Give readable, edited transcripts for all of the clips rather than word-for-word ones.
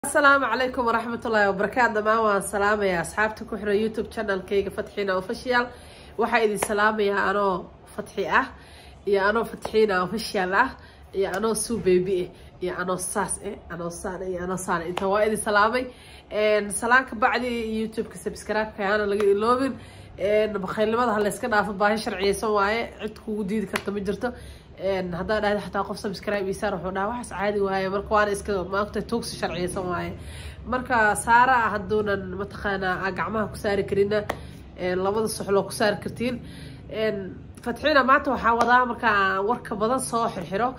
السلام عليكم ورحمة الله وبركاته. ما سلام يا أصحابتي كحنا يوتيوب channel كيك فتحينا official وحيد السلام يا أنا فتحي يا أنا فتحينا official يا أنا سو بيبي يا أنا ساس أنا صار يا أنا صار أنت وايد سلامي سلامك بعد يوتيوب كسبسكرايب كأنا لقي لوبين بخيل ما هلا سكنا في باهي شرعية سواء عدكو جديد كتب مجرته هذا حتى قف سبسكرايب يسار وحنا وحس عادي وهاي مركو أنا إسكو ما كنت توكس شرعية سواء مركا سارة هدونا متخنا أجمعها كسار كرينا لبض الصحلو كسار كرتين فتحينا معته وحاوضها مركا ورك بدن صاحر حرو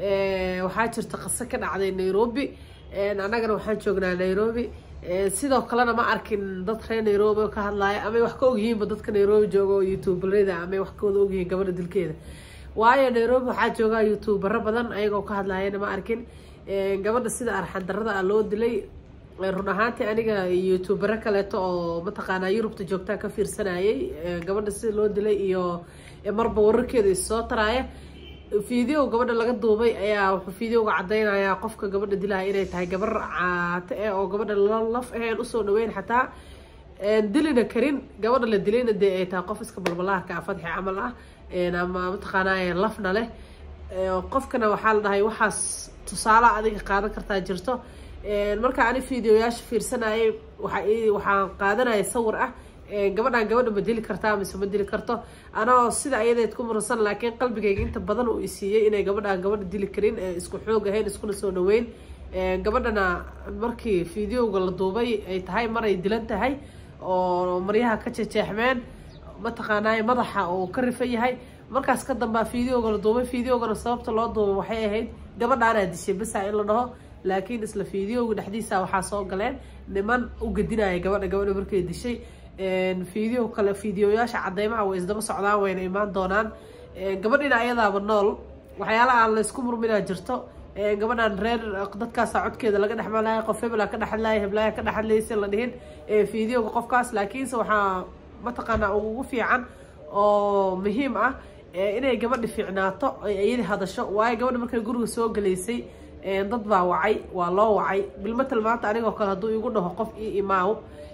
وحاجر تقصك على نيروبي أنا جرو حاجوجنا نيروبي sidoo kalena ma arkin dad reer Nairobi oo ka hadlaya ama wax ka ogyihiin dadka Nairobi joogo YouTuberada ama wax ka ogyihiin gabadha dilkeeda waayo Nairobi waxa jooga YouTuber badan ayagoo ka hadlayana ma arkin gabadha sida arxan darrada loo dilay run ahaantii aniga YouTuber kale oo mataqaana Yurubta joogta ka fiirsanayay gabadha sida loo dilay iyo marba wararkeeda soo taraaya فيديو قبل لقد دوبي أيه فيديو قاعدين يا قفك قبل دلها إلى تاي قبل أو قبل اللف الأسود وين حتى دلنا كرين قبل اللي دلنا دي تقفز قبل بالله كفتح عمله نما متقناي لفنا له قفكنا وحال ده وحس تصالع هذيك قاعدة كرتا جرته المركز عن فيديو ياش في سنة وحقادنا يصور gabadhan ma dili kartaa mise ma dili karto ana sida ayada ku mursan laakiin qalbigayga inta badan uu isiiyay inay gabadha dili karin isku xoog ahayn isku soo dhaweyn gabadhana markii fiidiyowga la duubay ay tahay mar ay dilan tahay oo maryaha ka jeexmeen ma taqaanay madaxa oo ka rifay yahay markaas ka damba fiidiyowga la duubay fiidiyowgana sababta loo duubay waxay ahayd gabadhana dishay bas in la dhaho laakiin isla fiidiyowga dhaxdiisa waxa soo galeen niman u gadinaya gabadha markay dishay فيديو كلا فيديو ياش عديمة أو إذا بس عداوة وين إيمان دونان قبلنا أيضا بالنول وحيالا على سكمر منها جرتو قبلنا نرير قدت كاس عد كذا لقد حملها قفة بلا كنا حلاها بلا كنا حلي يصير لهين فيديو قف كاس لكن سوحا متقنا وفي عن أو مهمة إنه قبلنا في عناطة يلي هذا الشيء واي قبلنا مركز يقولوا سوق ليسي ضد وعي والله وعي بالمثل ما تعرفوا كل هذو يقولوا قف إيماو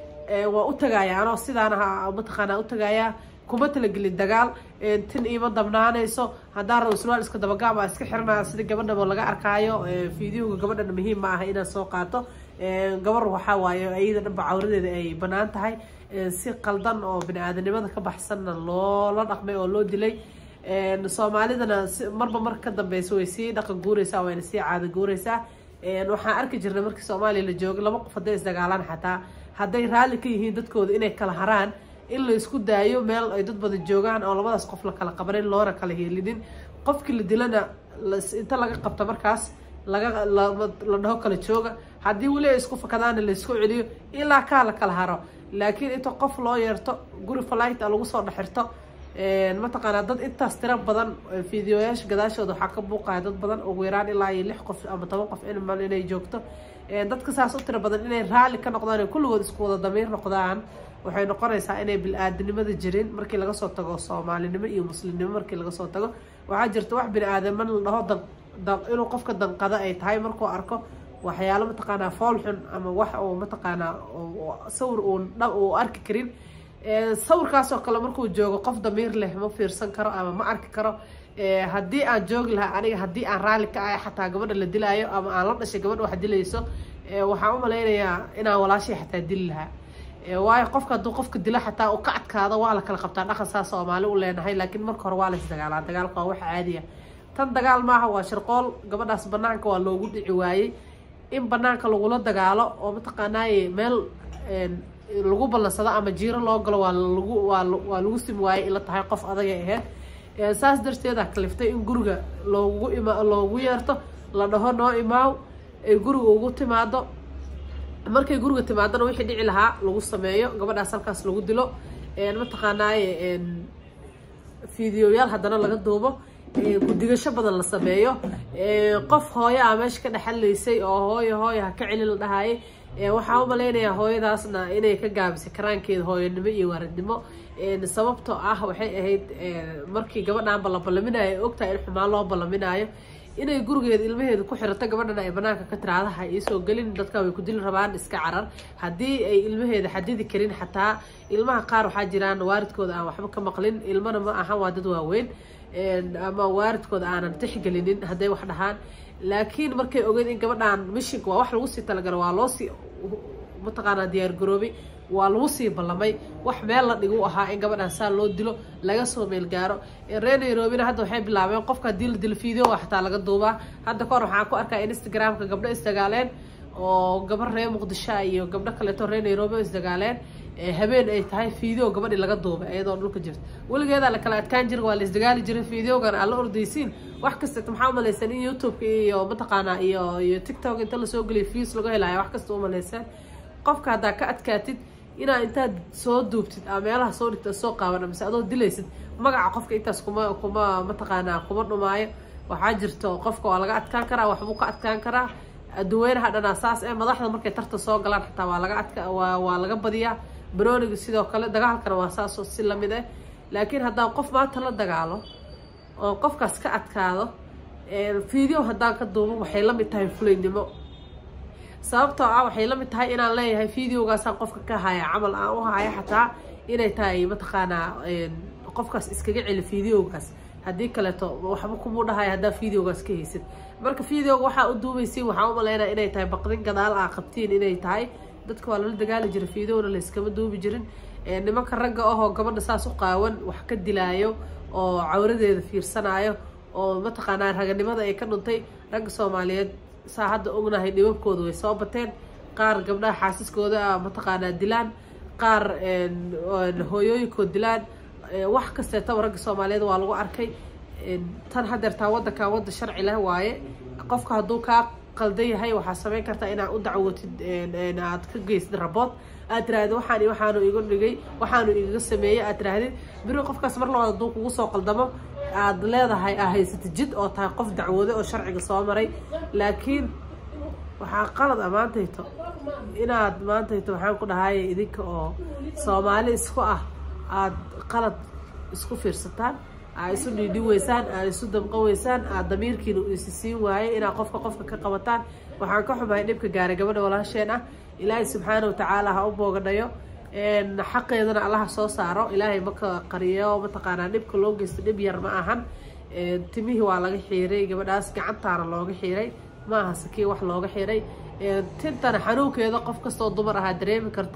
وأتجايا أنا صيدنا متخنا أتجايا كومت لقلي الدجال تن إيمان ضمنانيسو هدار وسلوال إسكت بقى ما إسكحرنا صدق قبلنا بلقى أركايو فيديو قبلنا مهم معه هنا سوقاته قبر وحواي أيضا بعورد أي بنات هاي سقلدان أو بني آدم ماذا كبحسن الله لا نقمة أو لود لي الصومالي دنا مرة كذا بيسوي سي دق جوريسا وين سي عاد جوريسا وحنا أركي جرنا مركز الصومالي اللي جوج لما قفدي إزدقالان حتى hadday raali ka yihiin dadkooda inay kala haraan in la isku daayo meel ay dad badan joogaan oo labadaas qof la kala qabanin loona kala heelinin qofkii la dilana inta laga qabto markaas la dhaho kala jooga haddii weli ay isku fakadaan la isku celiyo ilaa kaa la kala haro laakiin inta qof loo yeerto guri flight lagu soo dhaxirto mataqaanaa dad intaas tira badan fiidiyoyaasha gadaashooda waxaa ka buuqaya dad badan ugu yaraan ilaa 6 qof ama 10 qof inay joogto dadka saas u tira badan inay raali ka noqdaan kulligood isku wada damiir noqdaan waxay noqonaysaa inay bilaadanimada jirin markii laga soo tago Soomaalinimo iyo Muslimnimo markii laga soo tago waxa jirta wax bini'aadam la dhaho inuu qofka danqada ay tahay markuu arko waxyaalo mataqaanaa fool xun ama wax oo mataqaanaa sawir uu arki karin sawirkaas oo kale markuu joogo qof damiir leh ma fiirsan karo ama ma arki karo haddii aan joog lahaa aniga haddii aan raali ka ahay xataa gabadha la dilaayo ama aan la dhashay gabadha wax dilayso waxaan u malaynayaa inaan walaashay xataa dili lahaa waayo qofka hadduu qofka dilo xataa uu ka adkaado waa la kala qabtaa dhaqan saas Soomaali u leenahay laakiin marka hore waa la isdagaalaa dagaalka waa wax caadi ah tan dagaal maaha waa shirqool gabadhaas banaanka waa loogu dhici waayay in banaanka lagula dagaalo oo mataqaanaaye meel lagu ballansado ama jiiro loo galo waa lagu sim waayay ila tahay qof adag ahayd saas darteeda kaliftay in guriga loogu yeerto la dhaho noo imaaw ay guriga ugu timaado markay guriga timaadana wixii dhici lahaa lagu sameeyo gabadhaas halkaas lagu dilo mataqaanaaye fiidiyoyaal haddana laga duubo gudigasho badan la sameeyo qof hooyo ah meesha ka dhaxalaysay oo hooyo ha ka celin la dhahaayay waxaan u malaynayaa hooyadaasna inay ka gaabisay karaankeeda hooyanimo iyo waaridnimo sababtoo ah waxay ahayd markii gabadhan balaminayo ogtahay in xumaan loo balaminayo inay gurigeeda ilmaheeda ku xirato gabadhana ay banaanka ka tiraahdo ha iisoo gelin dadka way ku dili rabaan iska carar haddii ay ilmaheeda xadidi karin xataa ilmaha qaar waxaa jiraan waalidkooda aan waxba ka maqlin ilmana ma ahan waa dad waaweyn ama waalidkooda aanan tixgelinin hadday wax dhahaan laakiin markay ogeyd in gabadhan mishinka waa wax lagu sii talagalo waa loo sii mataqaanaa diyaar garoobay waa lagu sii ballamay wax meel la dhigu ahaa in gabadhan saa loo dilo laga soo meel gaaro reer Nairobina hadda waxay bilaabeen qofka dil video xataa laga duubaa hadda kor waxaan ku arkaa Instagram-ka gabdho isdagaaleen oo gabar reer Muqdisho iyo gabdho kale oo reer Nairobi isdagaaleen habeen ay tahay video gabadhi laga duubay iyadoo dhulka jirta waligeeda la kala adkaan jiray waa la isdagaali jiray videogan alla ordaysiin wax kasta maxaa u maleysan in YouTube iyo mataqaanaa iyo TikTok inta la soo geliyo views laga helayo wax kasta u maleysan qofka hadda ka adkaatid inaa intaad soo duubtid ama meelaha soo dhigta soo qaaban mise adoo dilaysid magaca qofka intaas kuma mataqaanaa kuma dhumaayo waxaa jirto qofka waa laga adkaan karaa waxbuu ka adkaan karaa adduweynaha dhan asaas madaxda markay tarta soo galaan xataa waa laga badiyaa barooniga sidoo kale dagaalkana waa saas oo si lamid ah laakiin haddaan qof maanta la dagaalo oo qofkaas ka adkaado video haddaan ka duubo waxay la mid tahay fulaynimo sababtoo ah waxay la mid tahay inaan leeyahay videogaasaan qofka ka haya camal aan u haya xataa inay tahay mataqaanaa qofkaas iskaga celi videogaas haddii kaleeto waxba kumuu dhahaya haddaa videogaas ka haysid marka videoga waxaa u duubaysiin waxaan u malaynaya inay tahay baqdin gadaal aa qabtiin inay tahay dadka waa lala dagaali jiray videona layskama duubi jirin nimanka ragga ahoo gabadha saas u qaawan wax ka dilaayo oo cawradeeda fiirsanayo oo mataqaanaa raganimada ay ka dhuntay ragga Soomaaliyeed saa hadda ognahay dhibabkooda way soo bateen qaar gabdhaha xaasiskooda mataqaanaa dilaan qaar hooyooyinkood dilaan wax kasteetaba ragga Soomaaliyeed waa lagu arkay tan hadeertaa wadanka wada sharci leh waaye qofka hadduu kaa qaldan yahay waxaa samayn kartaa inaad u dacwotid aad ka geysid rabood aad tiraahdo waxaanu iga dhigay waxaanu igaga sameeyay aad tirahdid biro qofkaas mar labaad hadduu kugu soo qaldamo aad leedahay haysatid jid oo tahay qof dacwooday oo sharciga soo maray laakiin waxaa qalad maantayto inaad maantayto waxaan ku dhahay idinka oo Soomaali isku ah aad qalad isku fiirsataan aad isu dhiidhiweysaan aad isu damqaweysaan aad damiirkiina is siin waaye inaad qofka ka qabataan waxaan ka xumahay dhibka gaaray gabadha walaasheen ah Ilaahay subxaanahu wa ta'aala ha u boogadhayo xaqeedana Allah soo saaro Ilaahay maka qariyo mataqaanaa dhibka loo geysto dhib yar ma ahan timihii waa laga xiiray gabadhaas gacantaana looga xiiray ma aha sakii wax looga xiiray tintana xanuunkeeda qof kastoo dumar ah dareemi karta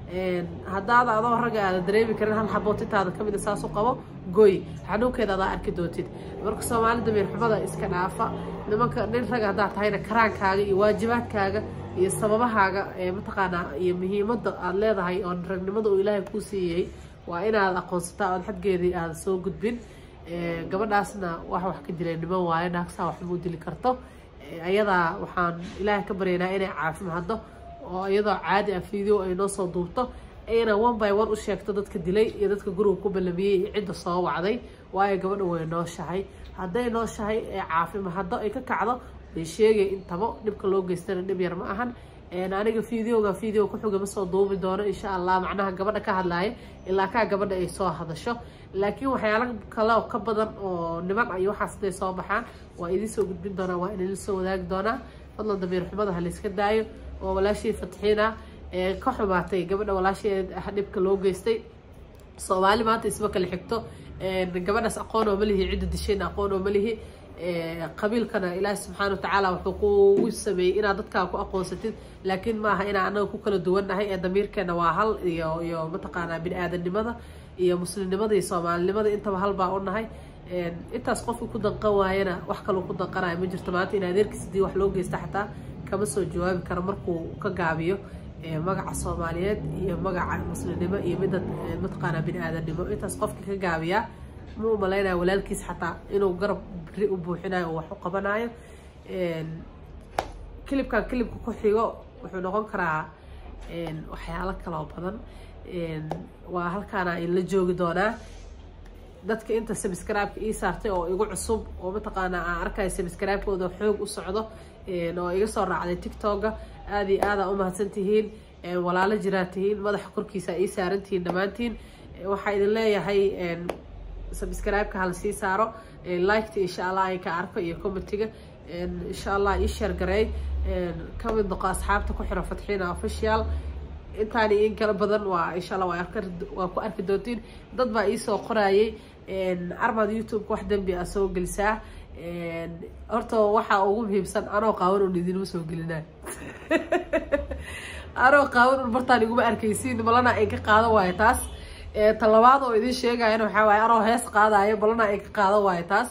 haddaad adoo rag aad dareemi karin hal xabood intaada kamid ah saas u qabo gooy xanuunkeeda aad arki doontid marka Soomaalida meel xumada iska dhaafa nimanka nin rag hadda tahayna karaankaaga iyo waajibaadkaaga iyo sababahaaga mataqaanaa iyo muhiimadda aad leedahay oo ragnimada uu Ilaahay ku siiyay waa inaad aqoonsataa oo xadgeedii aad soo gudbin gabadhaasna wax ka diray niman waaye naagsa wax muu dili karto ayada waxaan Ilaahay ka baryaynaa inay caafimaado oo iyadoo caadi ah video ay noo soo duubto ayna one by one u sheegto dadka dilay iyo dadka guriga ku ballamiyay iyo cidda soo wacday waayo gabadha way nooshahay hadday nooshahay caafimaado ay ka kacdo way sheegay intaba dhibka loo geystana dhib yar ma ahan aniga video ku xuga ma soo duubi doono insha Allah macnaha gabadha ka hadlaaya ilaa ka gabadha ay soo hadasho laakiin waxyaalo kale oo ka badan oo niman ay waxaas day soo baxaan waa idin soo gudbin doonaa waa idin soo wadaagi doonaa fadlan dabiir xumada ha la iska daayo oo walaashii Fatxiina ka xumaatay gabadha walaashii dhibka loo geystay Soomaali maanta isba kala xigto gabadhaas aqoon oo malihi cid dishay aqoon oo malihi qabiilkana Ilaahay subxaanahu wa ta'aala wuxuu ku sameeyay inaad dadka ku aqoonsatid laakiin maaha inaan anagu ku kala duwanahay damiirkeena waa hal iyo mataqaanaa bini'aadanimada iyo muslimnimada iyo Soomaalinimada intaba hal baa u nahay intaas qofku ku danqan waayana wax kale ku danqanayo ma jirto maanta in adeerkiisii wax loo geysta xataa kama soo jawaabi karo markuu ka gaabiyo magaca Soomaaliyeed iyo magaca muslimnimo iyo mid mataqaanaa bini'aadanimo intaas qofka ka gaabiya muu malaynaa walaalkiis xataa inuu garab biri u buuxinayo wax u qabanayo klibka ku xigo wuxuu noqon karaa waxyaalo kale oo badan waa halkaana in la joogi doonaa dadka inta subscribe-ka ii saartay oo igu cusub oo mataqaanaa aan arkay subscribe-kooda xoog u socdo oo iga soo raacday TikTok-ga aad iyo aad u mahadsantihiin walaalo jiraatihiin madaxa korkiisa ii saarantihiin dhamaantiin waxa idin leeyahay subscribe-ka hal sii saaro like insha Allah ay ka arko iyo comment-iga إن شاء الله يشير قري كم الدقة أصحابته كحرة فتحينا official intaani in kala badan waa insha Allah waa ku arki doontiin dad baa ii soo qorayay armad YouTube wax dambi ah soo gelisaa horta waxa ugu muhiimsan anoo qaawan oo idin soo gelinaa anoo qaawan oo bartaan igu ma arkaysiin balana ay ka qaado waay taas talabaad oo idin sheegayna waxa waay anoo hees qaadayo balana ay ka qaado waay taas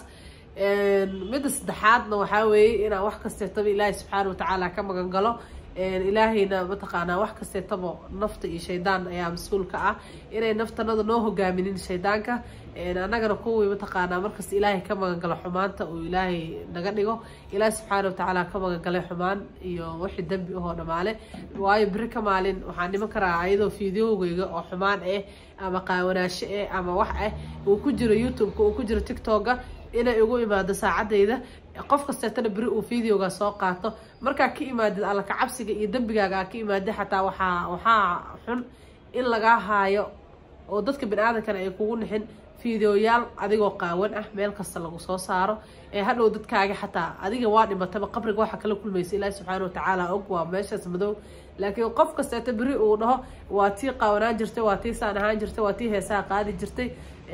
mid saddexaadna waxa weeye inaan wax kasta tabi Ilaahay subhanahu wa ta'ala ka magan galo إلهينا متقانا wax kasteetaba nafta iyo shaydaan ayaa mas'uul ka ah inay naftanada noo hogaaminin shaydaanka anagana kuwii mataqaana markas Ilaahay ka magan galo xumaanta oo Ilaahay naga dhigo Ilaahay subhanahu wa ta'ala ka magan galay xumaan iyo wixii dambi oo dhamaale waayo bari ka maalin waxaan dhiman karaa ayadoo fiidiyoogayga oo xumaan ama qaawanaash ama wax uu ku jiro YouTube-ka uu ku jiro TikTok-ga inay ugu imaado saacadeyda qof kasteetana bari uu fiidiyooga soo qaato marka ka imaadid alla ka cabsiga iyo dambigaaga ka imaadid xataa waxa xun in laga haayo oo dadka bini'aadamka ay kugu nixin fiidiyooyaal adigoo qaawan meel kasta lagu soo saaro hadhow dadkaaga xataa adiga waa dhimataba qabriga waxa kala kulmaysa Ilaahay subhanahu wa ta'ala og waa meeshaas madow laakiin qof kasteeta bari uu dhaho waa tii qaawanaan jirtay waa tii saan ahaan jirtay waa tii heesaa qaadi jirtay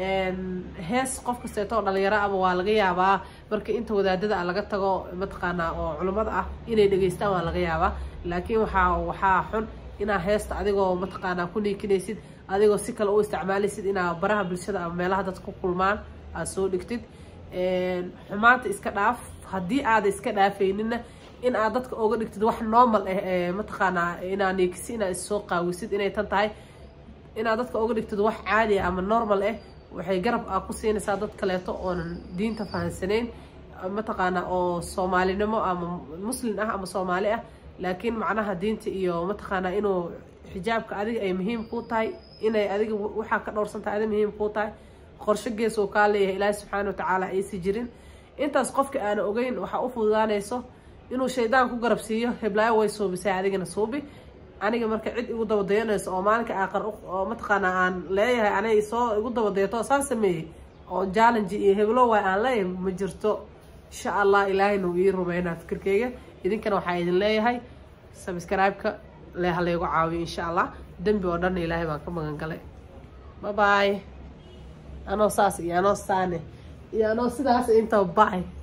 hees qof kasteeto dhalinyaro ama waa laga yaabaa marka inta wadaadada laga tago mataqaana oo culimada inay dhageystaan waa laga yaabaa laakiin waxa xun ina heesta adigoo mataqaana ku niikinaysid adigoo si kale u isticmaalaysid ina baraha bulshada ama meelaha dadku ku kulmaan aad soo dhigtid xumaanta iska dhaaf hadii aad iska dhaafeynina in aad dadka uga dhigtid wax normal mataqaana ina niikisi ina soo qaawisid inay tan tahay ina dadka uga dhigtid wax caadi ama normal waxay garab ku siinaysaa dad kaleeto oo diinta fahansaneen mataqaana oo Soomaalinimo ama muslim ama Soomaali laakiin macnaha diinta iyo mataqaana inuu xijaabka adiga ay muhiim ku tahay inay adiga waxa ka dhowrsantahay adiga muhiim ku tahay qorshe gees oo ka leeyahay Ilaahay subhanahu wa ta'ala ay si jirin intaas qofka aan ogeyn waxa u fududaanayso inuu shaydaan ku garab siiyo heblaayo way soo bisay adigana suubi aniga marka cid igu daba dayanayso oo maalinka aakhir oo mataqaana aan leeyahay anay soo igu daba dayato saan sameeyay oo challenge iyo heblo way aan leeyahay ma jirto insha Allah Ilaahay noo ii rumeeyna fikirkeyga idinkana waxa idin leeyahay subscribe-ka leeyahay igu caawiyo insha Allah dambi oo dhan Ilaahay baan ka magan galay bye bye ano saas iyo ano saane iyo ano sidaas inta bye